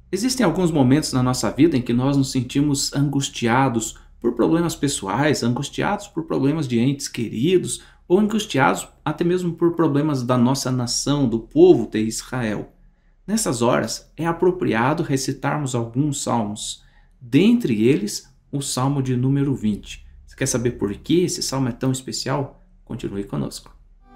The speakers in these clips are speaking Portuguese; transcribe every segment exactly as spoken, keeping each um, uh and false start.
Existem alguns momentos na nossa vida em que nós nos sentimos angustiados por problemas pessoais, angustiados por problemas de entes queridos, ou angustiados até mesmo por problemas da nossa nação, do povo de Israel. Nessas horas, é apropriado recitarmos alguns salmos, dentre eles o Salmo de número vinte. Você quer saber por que esse salmo é tão especial? Continue conosco.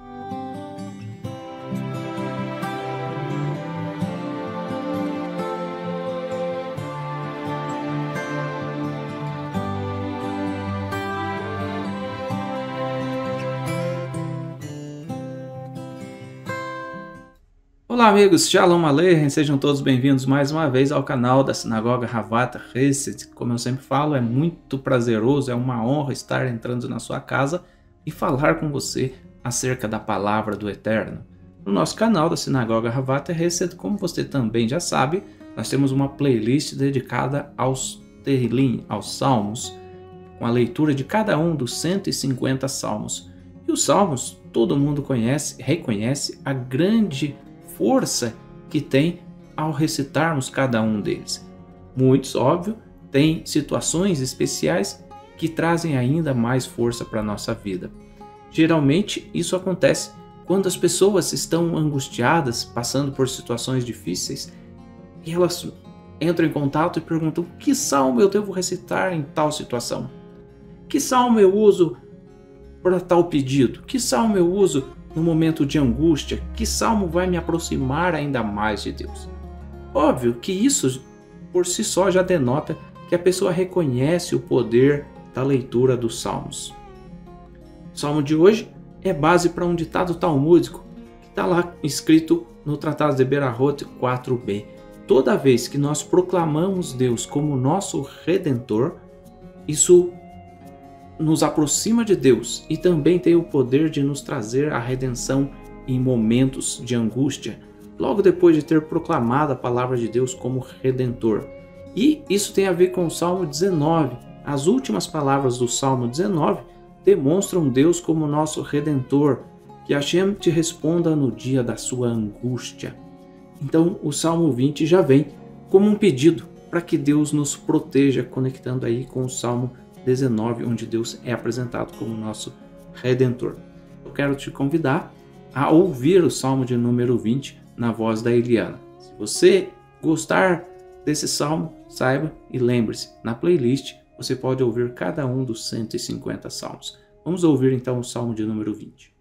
Olá amigos, Shalom Aleichem, sejam todos bem-vindos mais uma vez ao canal da Sinagoga Havat Hesed. Como eu sempre falo, é muito prazeroso, é uma honra estar entrando na sua casa e falar com você acerca da Palavra do Eterno. No nosso canal da Sinagoga Havat Hesed, como você também já sabe, nós temos uma playlist dedicada aos Tehillim, aos Salmos, com a leitura de cada um dos cento e cinquenta Salmos. E os Salmos, todo mundo conhece, reconhece a grande força que tem ao recitarmos cada um deles. Muitos, óbvio, têm situações especiais que trazem ainda mais força para a nossa vida. Geralmente, isso acontece quando as pessoas estão angustiadas, passando por situações difíceis, e elas entram em contato e perguntam: que salmo eu devo recitar em tal situação? Que salmo eu uso para tal pedido? Que salmo eu uso no momento de angústia? Que salmo vai me aproximar ainda mais de Deus? Óbvio que isso por si só já denota que a pessoa reconhece o poder da leitura dos salmos. O salmo de hoje é base para um ditado talmúdico que está lá escrito no Tratado de Berahot quatro b. Toda vez que nós proclamamos Deus como nosso Redentor, isso nos aproxima de Deus e também tem o poder de nos trazer a redenção em momentos de angústia, logo depois de ter proclamado a palavra de Deus como Redentor. E isso tem a ver com o Salmo dezenove. As últimas palavras do Salmo dezenove demonstram Deus como nosso Redentor, que Hashem te responda no dia da sua angústia. Então o Salmo vinte já vem como um pedido para que Deus nos proteja, conectando aí com o Salmo dezenove, onde Deus é apresentado como nosso Redentor. Eu quero te convidar a ouvir o Salmo de número vinte na voz da Eliana. Se você gostar desse salmo, saiba e lembre-se, na playlist você pode ouvir cada um dos cento e cinquenta salmos. Vamos ouvir então o Salmo de número vinte.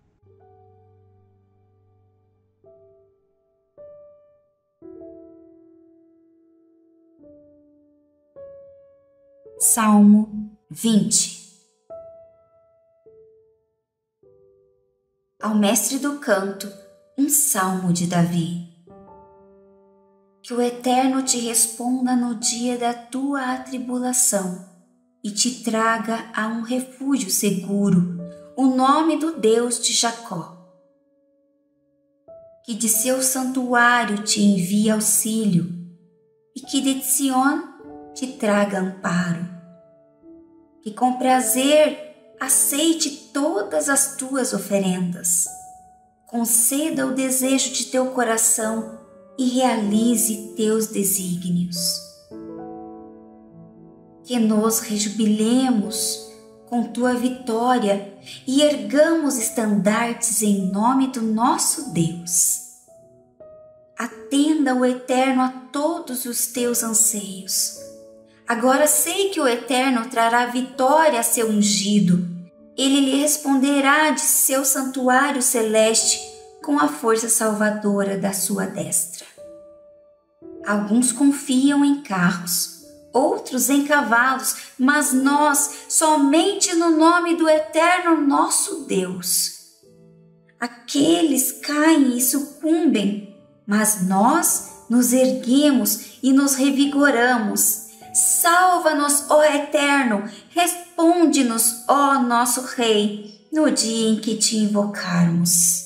Salmo vinte. Ao mestre do canto, um salmo de Davi. Que o Eterno te responda no dia da tua atribulação e te traga a um refúgio seguro, o nome do Deus de Jacó. Que de seu santuário te envie auxílio e que de Sion te traga amparo. Que com prazer aceite todas as tuas oferendas, conceda o desejo de teu coração e realize teus desígnios. Que nos rejubilemos com tua vitória e ergamos estandartes em nome do nosso Deus. Atenda o Eterno a todos os teus anseios. Agora sei que o Eterno trará vitória a seu ungido. Ele lhe responderá de seu santuário celeste com a força salvadora da sua destra. Alguns confiam em carros, outros em cavalos, mas nós somente no nome do Eterno nosso Deus. Aqueles caem e sucumbem, mas nós nos erguemos e nos revigoramos. Salva-nos, ó Eterno, responde-nos, ó nosso Rei, no dia em que te invocarmos.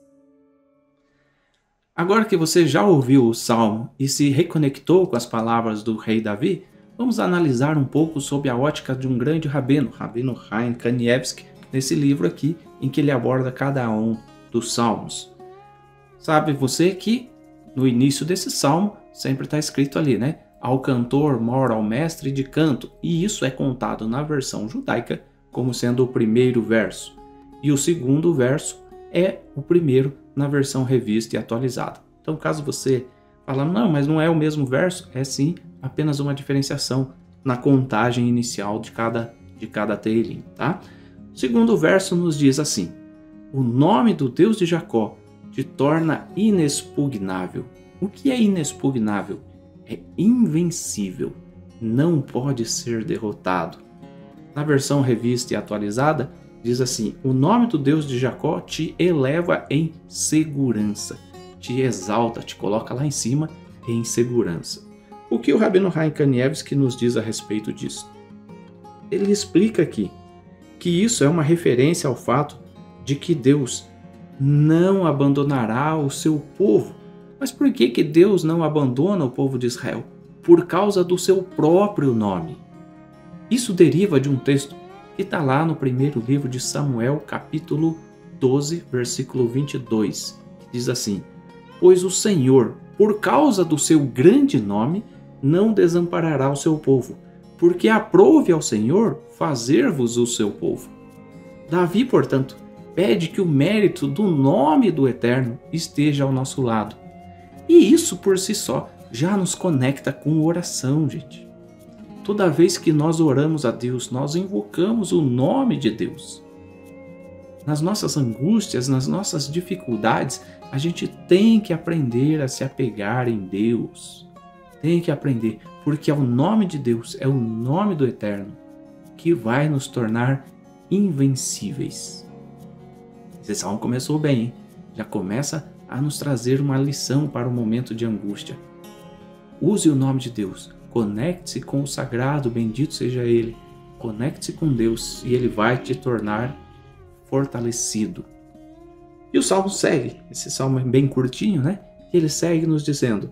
Agora que você já ouviu o Salmo e se reconectou com as palavras do rei Davi, vamos analisar um pouco sobre a ótica de um grande rabino, Rabino Chaim Kanievsky, nesse livro aqui, em que ele aborda cada um dos Salmos. Sabe você que no início desse Salmo sempre está escrito ali, né? Ao cantor mora ao mestre de canto, e isso é contado na versão judaica como sendo o primeiro verso. E o segundo verso é o primeiro na versão revista e atualizada. Então, caso você fale, não, mas não é o mesmo verso, é sim apenas uma diferenciação na contagem inicial de cada, de cada Teilim, tá? O segundo verso nos diz assim: o nome do Deus de Jacó te torna inexpugnável. O que é inexpugnável? É invencível, não pode ser derrotado. Na versão revista e atualizada, diz assim: o nome do Deus de Jacó te eleva em segurança, te exalta, te coloca lá em cima em segurança. O que o Rabino Chaim Kanievski nos diz a respeito disso? Ele explica aqui que isso é uma referência ao fato de que Deus não abandonará o seu povo. Mas por que que Deus não abandona o povo de Israel? Por causa do seu próprio nome. Isso deriva de um texto que está lá no primeiro livro de Samuel, capítulo doze, versículo vinte e dois, que diz assim: pois o Senhor, por causa do seu grande nome, não desamparará o seu povo, porque aprouve ao Senhor fazer-vos o seu povo. Davi, portanto, pede que o mérito do nome do Eterno esteja ao nosso lado. E isso por si só já nos conecta com oração, gente. Toda vez que nós oramos a Deus, nós invocamos o nome de Deus. Nas nossas angústias, nas nossas dificuldades, a gente tem que aprender a se apegar em Deus. Tem que aprender, porque é o nome de Deus, é o nome do Eterno, que vai nos tornar invencíveis. Esse salmo começou bem, hein? Já começa a nos trazer uma lição para o momento de angústia. Use o nome de Deus, conecte-se com o sagrado, bendito seja Ele. Conecte-se com Deus e Ele vai te tornar fortalecido. E o salmo segue, esse salmo é bem curtinho, né? Ele segue nos dizendo: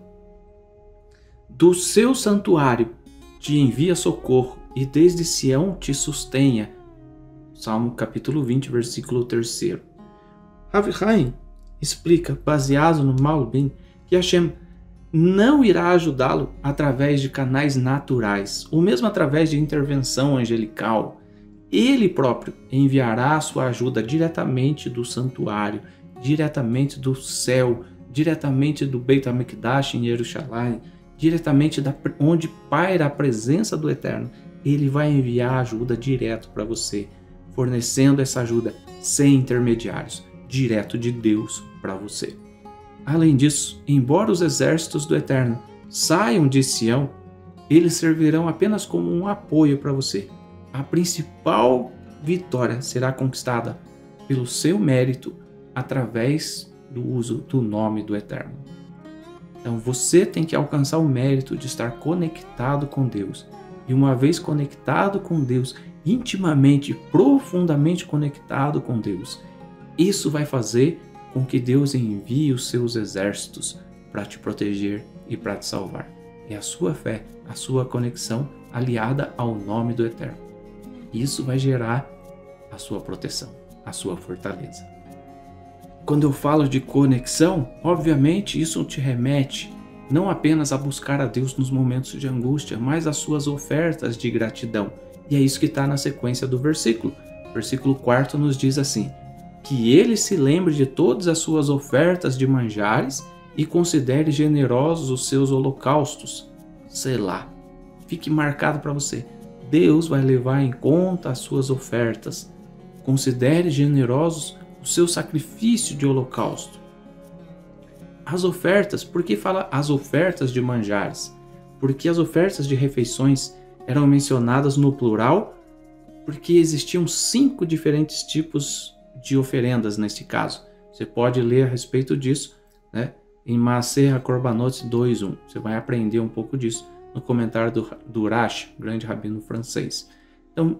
do seu santuário te envia socorro e desde Sião te sustenha. Salmo capítulo vinte, versículo três. Rav Chaim explica, baseado no Malbim, que Hashem não irá ajudá-lo através de canais naturais, ou mesmo através de intervenção angelical. Ele próprio enviará a sua ajuda diretamente do santuário, diretamente do céu, diretamente do Beit HaMikdash em Jerusalém, diretamente da onde paira a presença do Eterno. Ele vai enviar ajuda direto para você, fornecendo essa ajuda sem intermediários, direto de Deus para você. Além disso, embora os exércitos do Eterno saiam de Sião, eles servirão apenas como um apoio para você. A principal vitória será conquistada pelo seu mérito através do uso do nome do Eterno. Então você tem que alcançar o mérito de estar conectado com Deus. E uma vez conectado com Deus, intimamente, profundamente conectado com Deus, isso vai fazer com que Deus envie os seus exércitos para te proteger e para te salvar. É a sua fé, a sua conexão aliada ao nome do Eterno. Isso vai gerar a sua proteção, a sua fortaleza. Quando eu falo de conexão, obviamente isso te remete não apenas a buscar a Deus nos momentos de angústia, mas às suas ofertas de gratidão. E é isso que está na sequência do versículo. O versículo quarto nos diz assim: que ele se lembre de todas as suas ofertas de manjares e considere generosos os seus holocaustos. Sei lá, fique marcado para você. Deus vai levar em conta as suas ofertas. Considere generosos o seu sacrifício de holocausto. As ofertas, por que fala as ofertas de manjares? Porque as ofertas de refeições eram mencionadas no plural, porque existiam cinco diferentes tipos de oferendas nesse caso. Você pode ler a respeito disso, né, em Maaser HaKorbanot dois ponto um. Você vai aprender um pouco disso no comentário do, do Rashi, grande rabino francês. Então,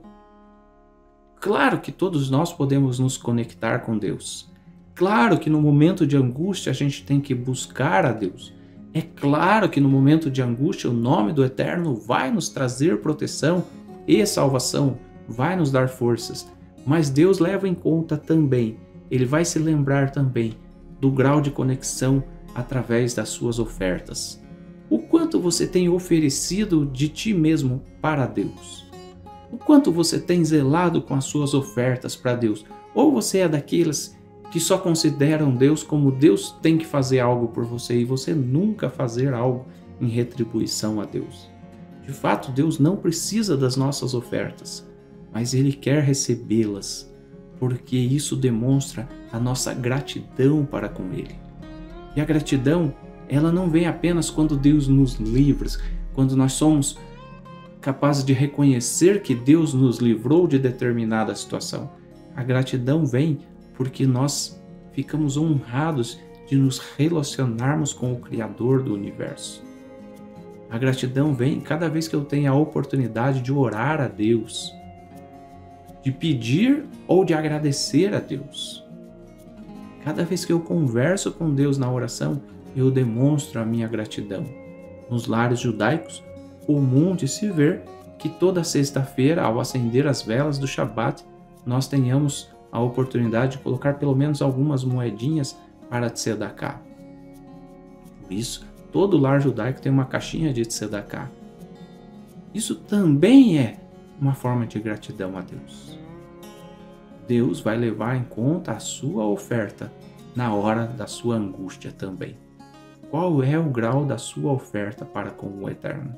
claro que todos nós podemos nos conectar com Deus. Claro que no momento de angústia a gente tem que buscar a Deus. É claro que no momento de angústia o nome do Eterno vai nos trazer proteção e salvação, vai nos dar forças. Mas Deus leva em conta também, Ele vai se lembrar também do grau de conexão através das suas ofertas. O quanto você tem oferecido de ti mesmo para Deus? O quanto você tem zelado com as suas ofertas para Deus? Ou você é daqueles que só consideram Deus como Deus tem que fazer algo por você e você nunca fazer algo em retribuição a Deus? De fato, Deus não precisa das nossas ofertas, mas Ele quer recebê-las, porque isso demonstra a nossa gratidão para com Ele. E a gratidão, ela não vem apenas quando Deus nos livra, quando nós somos capazes de reconhecer que Deus nos livrou de determinada situação. A gratidão vem porque nós ficamos honrados de nos relacionarmos com o Criador do universo. A gratidão vem cada vez que eu tenho a oportunidade de orar a Deus, de pedir ou de agradecer a Deus. Cada vez que eu converso com Deus na oração, eu demonstro a minha gratidão. Nos lares judaicos, comum de se ver que toda sexta-feira, ao acender as velas do Shabat, nós tenhamos a oportunidade de colocar pelo menos algumas moedinhas para tzedakah. Por isso, todo lar judaico tem uma caixinha de tzedakah. Isso também é uma forma de gratidão a Deus. Deus vai levar em conta a sua oferta na hora da sua angústia também. Qual é o grau da sua oferta para com o Eterno?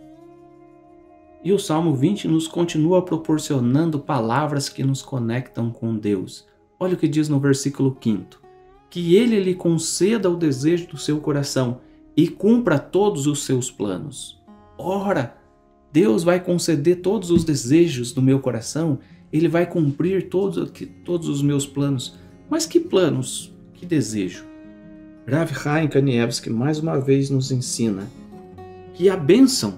E o Salmo vinte nos continua proporcionando palavras que nos conectam com Deus. Olha o que diz no versículo quinto. Que Ele lhe conceda o desejo do seu coração e cumpra todos os seus planos. Ora, Deus vai conceder todos os desejos do meu coração, Ele vai cumprir todos, todos os meus planos. Mas que planos? Que desejo? Rav Chaim Kanievsky mais uma vez nos ensina que a bênção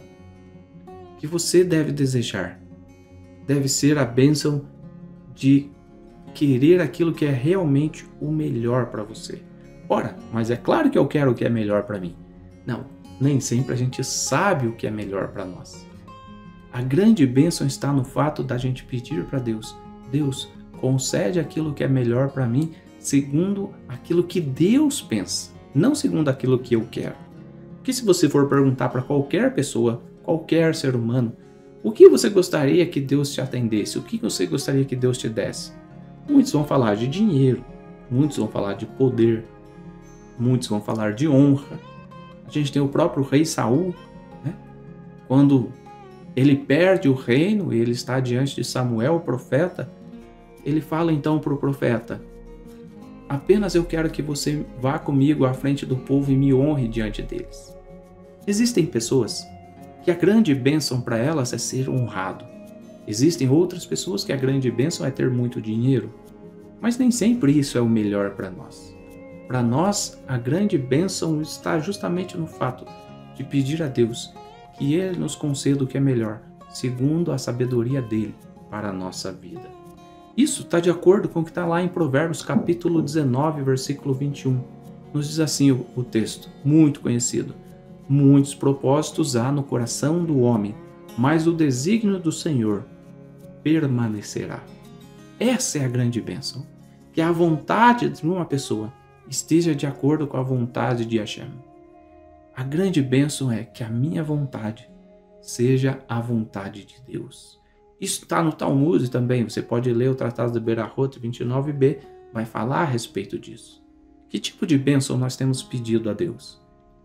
que você deve desejar deve ser a bênção de querer aquilo que é realmente o melhor para você. Ora, mas é claro que eu quero o que é melhor para mim. Não, nem sempre a gente sabe o que é melhor para nós. A grande bênção está no fato da gente pedir para Deus: Deus, concede aquilo que é melhor para mim segundo aquilo que Deus pensa, não segundo aquilo que eu quero. Porque se você for perguntar para qualquer pessoa, qualquer ser humano, o que você gostaria que Deus te atendesse? O que você gostaria que Deus te desse? Muitos vão falar de dinheiro, muitos vão falar de poder, muitos vão falar de honra. A gente tem o próprio rei Saul, né? Quando ele perde o reino e ele está diante de Samuel, o profeta, ele fala então para o profeta: apenas eu quero que você vá comigo à frente do povo e me honre diante deles. Existem pessoas que a grande bênção para elas é ser honrado. Existem outras pessoas que a grande bênção é ter muito dinheiro. Mas nem sempre isso é o melhor para nós. Para nós, a grande bênção está justamente no fato de pedir a Deus que Ele nos conceda o que é melhor, segundo a sabedoria dEle para a nossa vida. Isso está de acordo com o que está lá em Provérbios capítulo dezenove, versículo vinte e um. Nos diz assim o, o texto, muito conhecido: muitos propósitos há no coração do homem, mas o desígnio do Senhor permanecerá. Essa é a grande bênção, que a vontade de uma pessoa esteja de acordo com a vontade de Hashem. A grande bênção é que a minha vontade seja a vontade de Deus. Isso está no Talmud também, você pode ler o Tratado de Berahot vinte e nove b, vai falar a respeito disso. Que tipo de bênção nós temos pedido a Deus?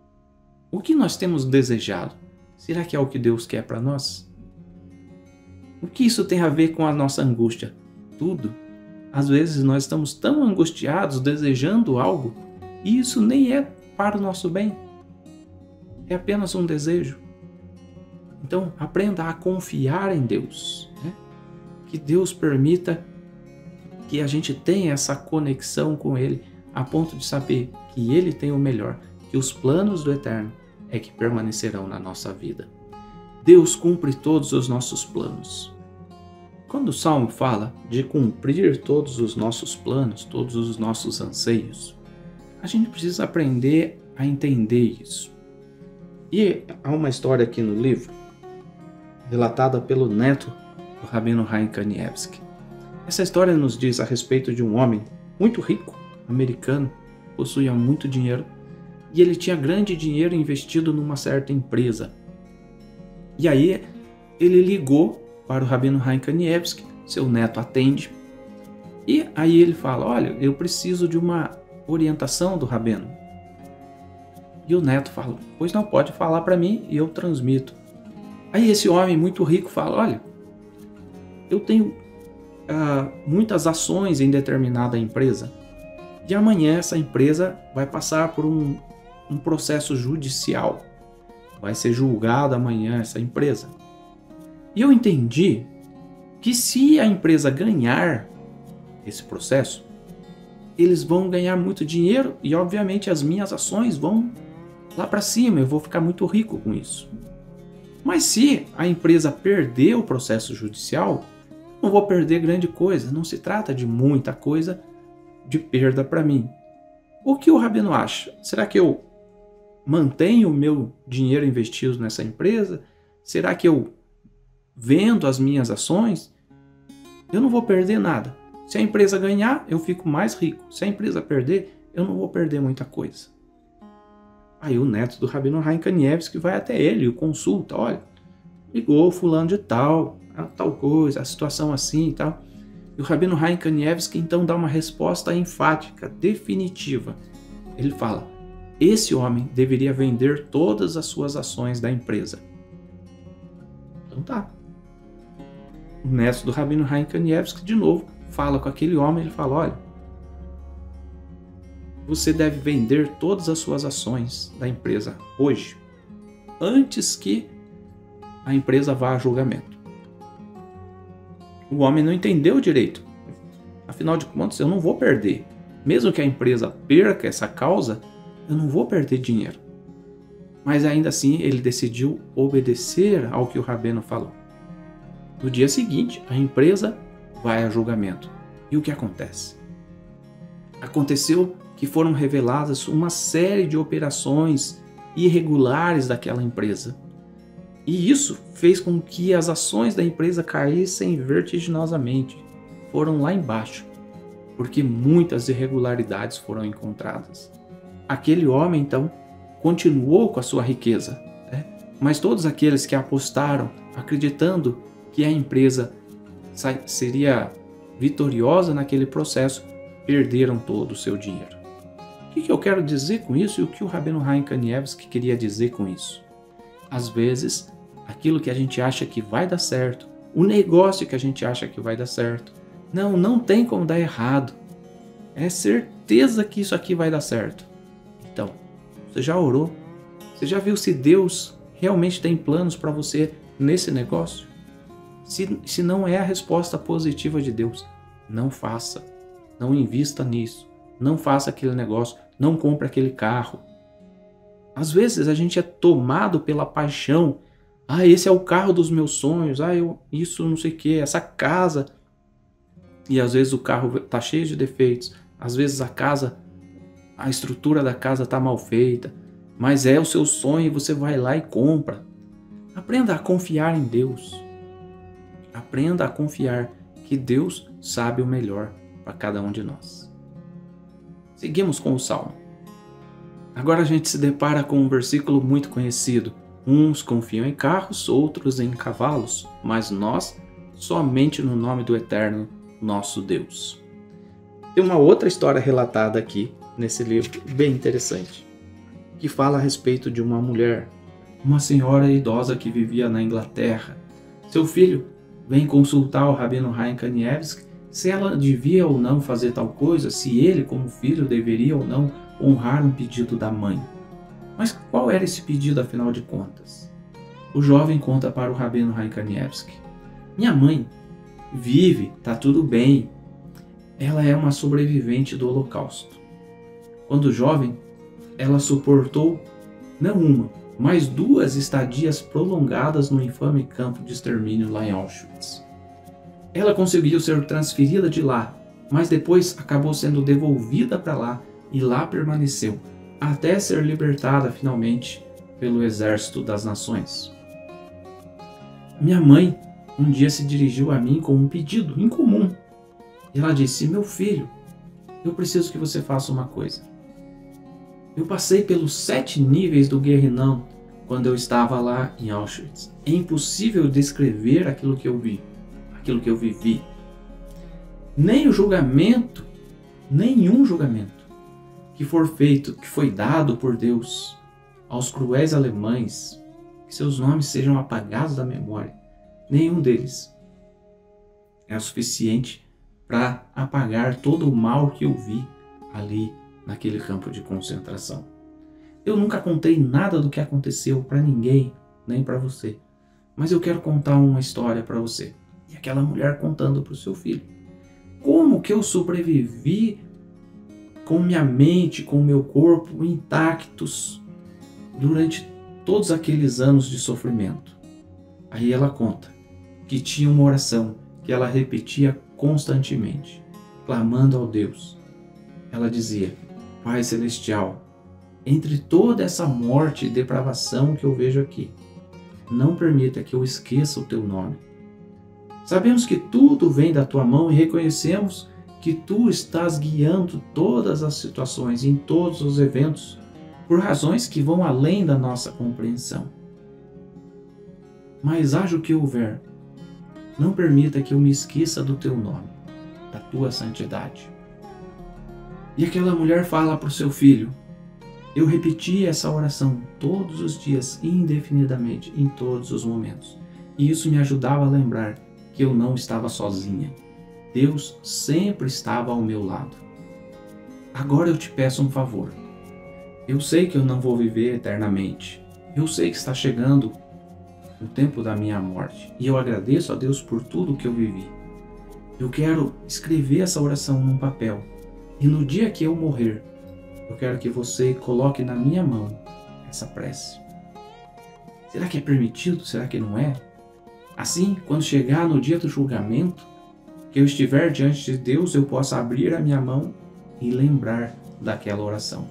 O que nós temos desejado? Será que é o que Deus quer para nós? O que isso tem a ver com a nossa angústia? Tudo. Às vezes nós estamos tão angustiados, desejando algo, e isso nem é para o nosso bem. É apenas um desejo. Então, aprenda a confiar em Deus, né? Que Deus permita que a gente tenha essa conexão com Ele, a ponto de saber que Ele tem o melhor, que os planos do Eterno é que permanecerão na nossa vida. Deus cumpre todos os nossos planos. Quando o Salmo fala de cumprir todos os nossos planos, todos os nossos anseios, a gente precisa aprender a entender isso. E há uma história aqui no livro, relatada pelo neto do Rabino Chaim Kanievsky. Essa história nos diz a respeito de um homem muito rico, americano, possuía muito dinheiro, e ele tinha grande dinheiro investido numa certa empresa. E aí ele ligou para o Rabino Chaim Kanievsky, seu neto atende, e aí ele fala: olha, eu preciso de uma orientação do Rabino. E o neto fala: pois não, pode falar para mim e eu transmito. Aí esse homem muito rico fala: olha, eu tenho uh, muitas ações em determinada empresa, e amanhã essa empresa vai passar por um, um processo judicial. Vai ser julgada amanhã essa empresa. E eu entendi que se a empresa ganhar esse processo, eles vão ganhar muito dinheiro e obviamente as minhas ações vão lá para cima, eu vou ficar muito rico com isso. Mas se a empresa perder o processo judicial, não vou perder grande coisa, não se trata de muita coisa de perda para mim. O que o Rabino acha? Será que eu mantenho o meu dinheiro investido nessa empresa? Será que eu vendo as minhas ações? Eu não vou perder nada. Se a empresa ganhar, eu fico mais rico. Se a empresa perder, eu não vou perder muita coisa. Aí o neto do Rabino Chaim Kanievsky vai até ele e o consulta: olha, ligou fulano de tal, tal coisa, a situação assim e tal. E o Rabino Chaim Kanievsky então dá uma resposta enfática, definitiva. Ele fala: esse homem deveria vender todas as suas ações da empresa. Então tá. O neto do Rabino Chaim Kanievsky de novo fala com aquele homem, ele fala: olha, você deve vender todas as suas ações da empresa hoje, antes que a empresa vá a julgamento. O homem não entendeu direito. Afinal de contas, eu não vou perder. Mesmo que a empresa perca essa causa, eu não vou perder dinheiro. Mas ainda assim, ele decidiu obedecer ao que o Rabino falou. No dia seguinte, a empresa vai a julgamento. E o que acontece? Aconteceu que foram reveladas uma série de operações irregulares daquela empresa. E isso fez com que as ações da empresa caíssem vertiginosamente. Foram lá embaixo, porque muitas irregularidades foram encontradas. Aquele homem, então, continuou com a sua riqueza, né? Mas todos aqueles que apostaram, acreditando que a empresa seria vitoriosa naquele processo, perderam todo o seu dinheiro. O que eu quero dizer com isso e o que o Rabino Chaim Kanievsky queria dizer com isso? Às vezes, aquilo que a gente acha que vai dar certo, o negócio que a gente acha que vai dar certo, não, não tem como dar errado. É certeza que isso aqui vai dar certo. Então, você já orou? Você já viu se Deus realmente tem planos para você nesse negócio? Se, se não é a resposta positiva de Deus, não faça. Não invista nisso. Não faça aquele negócio. Não compre aquele carro. Às vezes a gente é tomado pela paixão. Ah, esse é o carro dos meus sonhos. Ah, eu, isso não sei o que, essa casa. E às vezes o carro está cheio de defeitos. Às vezes a casa, a estrutura da casa está mal feita. Mas é o seu sonho e você vai lá e compra. Aprenda a confiar em Deus. Aprenda a confiar que Deus sabe o melhor para cada um de nós. Seguimos com o Salmo. Agora a gente se depara com um versículo muito conhecido. Uns confiam em carros, outros em cavalos, mas nós somente no nome do Eterno, nosso Deus. Tem uma outra história relatada aqui nesse livro, bem interessante, que fala a respeito de uma mulher, uma senhora idosa que vivia na Inglaterra. Seu filho vem consultar o Rabino Chaim Kanievsky se ela devia ou não fazer tal coisa, se ele, como filho, deveria ou não honrar um pedido da mãe. Mas qual era esse pedido, afinal de contas? O jovem conta para o Rabino Chaim Kanievsky: minha mãe vive, tá tudo bem. Ela é uma sobrevivente do Holocausto. Quando jovem, ela suportou não uma, mas duas estadias prolongadas no infame campo de extermínio lá em Auschwitz. Ela conseguiu ser transferida de lá, mas depois acabou sendo devolvida para lá e lá permaneceu, até ser libertada finalmente pelo Exército das Nações. Minha mãe um dia se dirigiu a mim com um pedido incomum. E ela disse: meu filho, eu preciso que você faça uma coisa. Eu passei pelos sete níveis do Guerrinão quando eu estava lá em Auschwitz. É impossível descrever aquilo que eu vi, aquilo que eu vivi. Nem o julgamento, nenhum julgamento que for feito, que foi dado por Deus aos cruéis alemães, que seus nomes sejam apagados da memória, nenhum deles é o suficiente para apagar todo o mal que eu vi ali naquele campo de concentração. Eu nunca contei nada do que aconteceu para ninguém, nem para você, mas eu quero contar uma história para você. E aquela mulher contando para o seu filho. Como que eu sobrevivi com minha mente, com meu corpo intactos durante todos aqueles anos de sofrimento? Aí ela conta que tinha uma oração que ela repetia constantemente, clamando ao Deus. Ela dizia: Pai Celestial, entre toda essa morte e depravação que eu vejo aqui, não permita que eu esqueça o teu nome. Sabemos que tudo vem da tua mão e reconhecemos que tu estás guiando todas as situações, em todos os eventos, por razões que vão além da nossa compreensão. Mas haja o que houver, não permita que eu me esqueça do teu nome, da tua santidade. E aquela mulher fala para o seu filho: eu repeti essa oração todos os dias, indefinidamente, em todos os momentos. E isso me ajudava a lembrar que eu não estava sozinha. Deus sempre estava ao meu lado. Agora eu te peço um favor. Eu sei que eu não vou viver eternamente. Eu sei que está chegando o tempo da minha morte. E eu agradeço a Deus por tudo que eu vivi. Eu quero escrever essa oração num papel. E no dia que eu morrer, eu quero que você coloque na minha mão essa prece. Será que é permitido? Será que não é? Assim, quando chegar no dia do julgamento, que eu estiver diante de Deus, eu possa abrir a minha mão e lembrar daquela oração.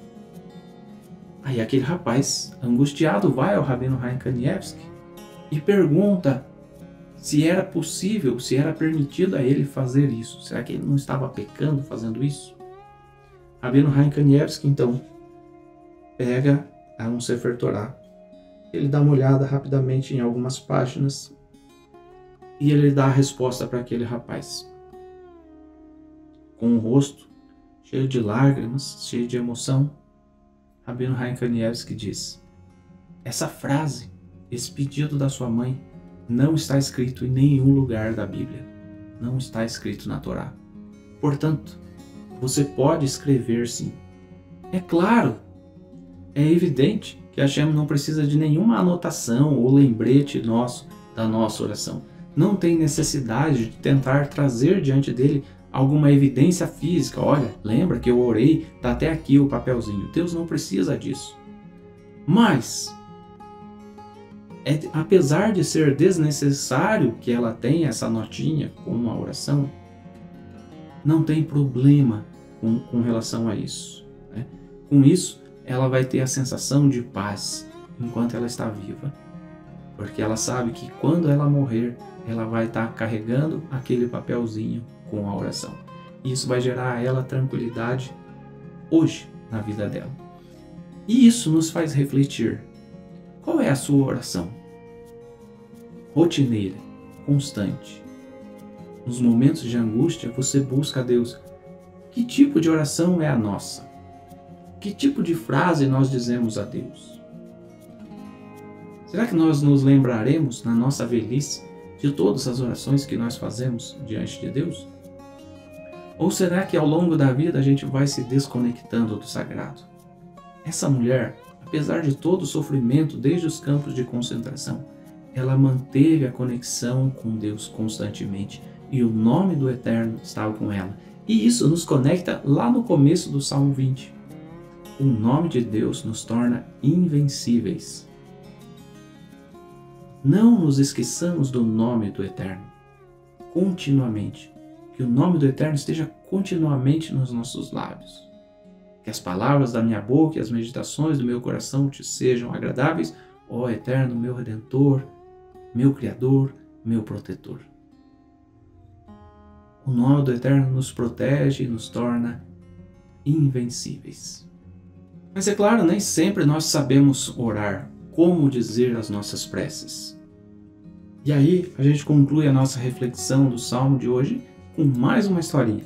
Aí aquele rapaz, angustiado, vai ao Rabino Chaim Kanievsky e pergunta se era possível, se era permitido a ele fazer isso. Será que ele não estava pecando fazendo isso? Rabino Chaim Kanievsky, então, pega um Sefer Torah, ele dá uma olhada rapidamente em algumas páginas e ele dá a resposta para aquele rapaz. Com o rosto cheio de lágrimas, cheio de emoção, Rabino Chaim Kanievsky diz: essa frase, esse pedido da sua mãe, não está escrito em nenhum lugar da Bíblia. Não está escrito na Torá. Portanto, você pode escrever sim. É claro, é evidente que Hashem não precisa de nenhuma anotação ou lembrete nosso da nossa oração. Não tem necessidade de tentar trazer diante dele alguma evidência física. Olha, lembra que eu orei, está até aqui o papelzinho. Deus não precisa disso. Mas, é, apesar de ser desnecessário que ela tenha essa notinha com uma oração, não tem problema com, com relação a isso. Né? Com isso, ela vai ter a sensação de paz enquanto ela está viva. Porque ela sabe que quando ela morrer, ela vai estar carregando aquele papelzinho com a oração. E isso vai gerar a ela tranquilidade hoje na vida dela. E isso nos faz refletir. Qual é a sua oração? Rotineira, constante. Nos momentos de angústia, você busca a Deus. Que tipo de oração é a nossa? Que tipo de frase nós dizemos a Deus? Será que nós nos lembraremos na nossa velhice de todas as orações que nós fazemos diante de Deus? Ou será que ao longo da vida a gente vai se desconectando do sagrado? Essa mulher, apesar de todo o sofrimento desde os campos de concentração, ela manteve a conexão com Deus constantemente e o nome do Eterno estava com ela. E isso nos conecta lá no começo do Salmo vinte. O nome de Deus nos torna invencíveis. Não nos esqueçamos do nome do Eterno, continuamente. Que o nome do Eterno esteja continuamente nos nossos lábios. Que as palavras da minha boca e as meditações do meu coração te sejam agradáveis, ó Eterno, meu Redentor, meu Criador, meu Protetor. O nome do Eterno nos protege e nos torna invencíveis. Mas é claro, nem sempre nós sabemos orar, como dizer as nossas preces. E aí a gente conclui a nossa reflexão do Salmo de hoje com mais uma historinha.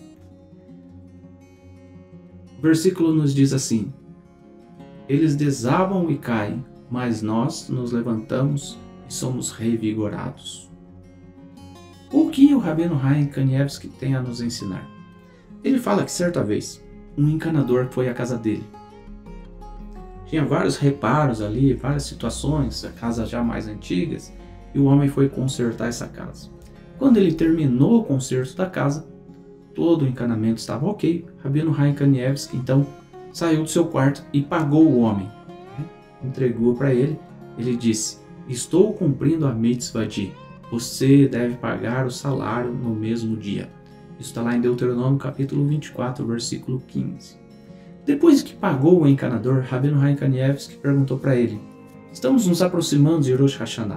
O versículo nos diz assim: eles desabam e caem, mas nós nos levantamos e somos revigorados. O que o Rabino Chaim Kanievsky tem a nos ensinar? Ele fala que certa vez um encanador foi à casa dele. Tinha vários reparos ali, várias situações, casas já mais antigas, e o homem foi consertar essa casa. Quando ele terminou o conserto da casa, todo o encanamento estava ok. Rabino Chaim Kanievsky então saiu do seu quarto e pagou o homem. Entregou para ele. Ele disse: estou cumprindo a mitzvah de você deve pagar o salário no mesmo dia. Isso está lá em Deuteronômio capítulo vinte e quatro, versículo quinze. Depois que pagou o encanador, Rabino Chaim Kanievsky perguntou para ele: estamos nos aproximando de Rosh Hashanah.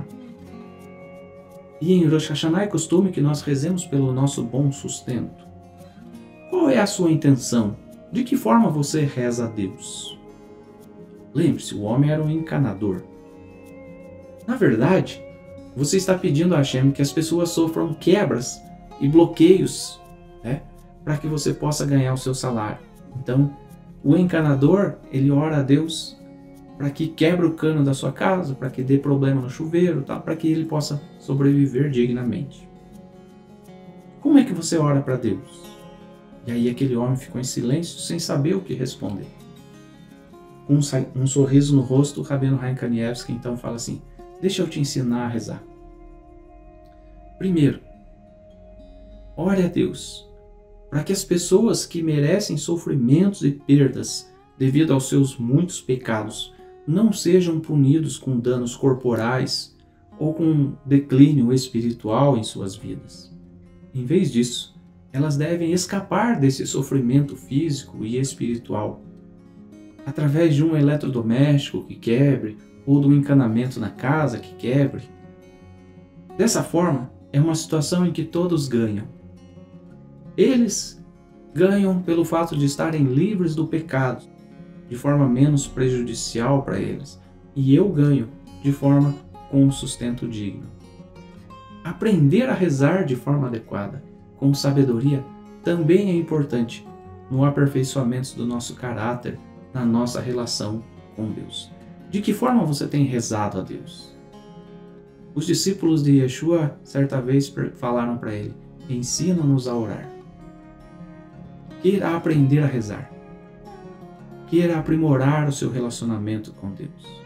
E em Rosh Hashanah é costume que nós rezemos pelo nosso bom sustento. Qual é a sua intenção? De que forma você reza a Deus? Lembre-se, o homem era um encanador. Na verdade, você está pedindo a Hashem que as pessoas sofram quebras e bloqueios, né, para que você possa ganhar o seu salário. Então, o encanador, ele ora a Deus para que quebre o cano da sua casa, para que dê problema no chuveiro, tá? Para que ele possa sobreviver dignamente. Como é que você ora para Deus? E aí aquele homem ficou em silêncio, sem saber o que responder. Com um, um sorriso no rosto, o Rabino Chaim Kanievsky então fala assim: deixa eu te ensinar a rezar. Primeiro, ore a Deus para que as pessoas que merecem sofrimentos e perdas devido aos seus muitos pecados não sejam punidos com danos corporais ou com declínio espiritual em suas vidas. Em vez disso, elas devem escapar desse sofrimento físico e espiritual através de um eletrodoméstico que quebre ou do encanamento na casa que quebre. Dessa forma, é uma situação em que todos ganham. Eles ganham pelo fato de estarem livres do pecado, de forma menos prejudicial para eles, e eu ganho de forma com um sustento digno. Aprender a rezar de forma adequada, com sabedoria, também é importante no aperfeiçoamento do nosso caráter, na nossa relação com Deus. De que forma você tem rezado a Deus? Os discípulos de Yeshua certa vez falaram para ele: ensina-nos a orar. Queira aprender a rezar. Queira aprimorar o seu relacionamento com Deus.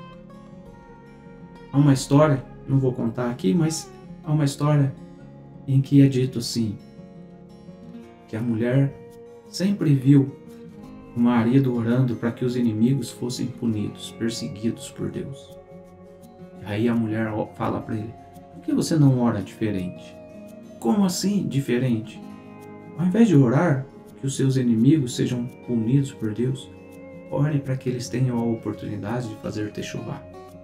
Há uma história, não vou contar aqui, mas há uma história em que é dito assim, que a mulher sempre viu o marido orando para que os inimigos fossem punidos, perseguidos por Deus. Aí a mulher fala para ele: por que você não ora diferente? Como assim diferente? Ao invés de orar que os seus inimigos sejam punidos por Deus, ore para que eles tenham a oportunidade de fazer techuvá.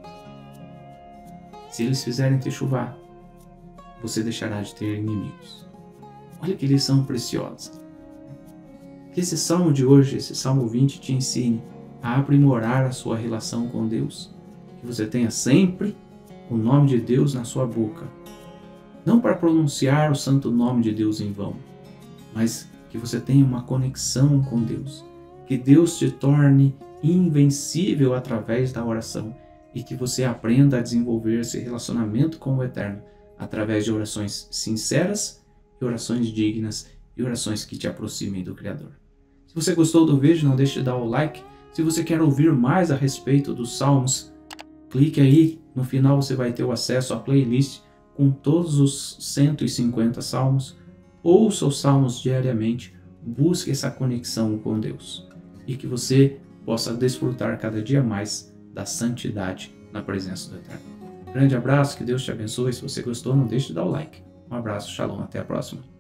Se eles fizerem techuvá, você deixará de ter inimigos. Olha que lição preciosa. Que esse salmo de hoje, esse salmo vinte, te ensine a aprimorar a sua relação com Deus. Que você tenha sempre o nome de Deus na sua boca. Não para pronunciar o santo nome de Deus em vão, mas que você tenha uma conexão com Deus. Que Deus te torne invencível através da oração e que você aprenda a desenvolver esse relacionamento com o Eterno através de orações sinceras e orações dignas e orações que te aproximem do Criador. Se você gostou do vídeo, não deixe de dar o like. Se você quer ouvir mais a respeito dos Salmos, clique aí. No final você vai ter o acesso à playlist com todos os cento e cinquenta Salmos. Ouça os Salmos diariamente. Busque essa conexão com Deus. E que você possa desfrutar cada dia mais da santidade na presença do Eterno. Grande abraço, que Deus te abençoe. Se você gostou, não deixe de dar o like. Um abraço, shalom, até a próxima.